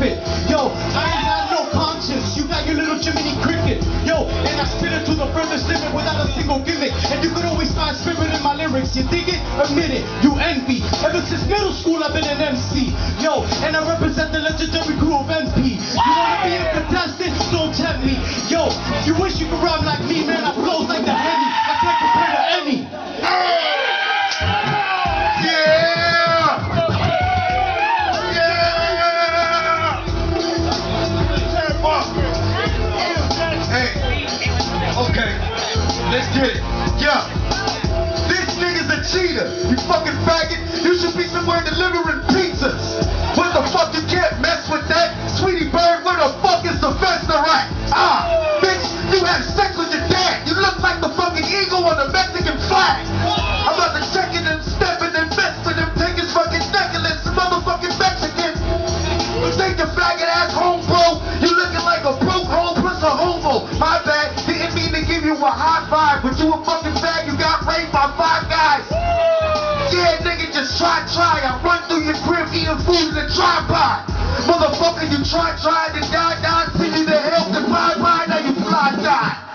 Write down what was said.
spit. Yo, I ain't got no conscience. You got your little Jiminy Cricket. Yo, and I spit it to the furthest limit without a single gimmick. And you could always find spirit in my lyrics. You dig it? Admit it. You envy. Ever since middle school, I've been an MC. Yo, and I represent the legendary crew of MP. You wanna be a contestant? Don't tempt me. Yo, you wish you could rhyme like me, man. I flows like the Henny. I can't compare to any. Okay, let's get it. Yeah, this nigga's a cheater. You fucking faggot. You should be somewhere delivering pizzas. What the fuck? You can't mess with that. Sweetie Bird, where the fuck is Sylvester at? Bitch, you had sex with your dad. You look like the fucking eagle on the Mexican flag. I'm about to check it and step it and mess with him. Take his fucking necklace, motherfucking Mexican. You take your faggot ass home, bro. You looking like a broke homeless or homo. My bad. Didn't mean to give you a high five, but you a fucking fag. You got raped by 5 guys. Yeah, nigga, just try. I run through your crib eating food in the drive-by. Motherfucker, you try to die. Send you to hell, goodbye, now you fly, die.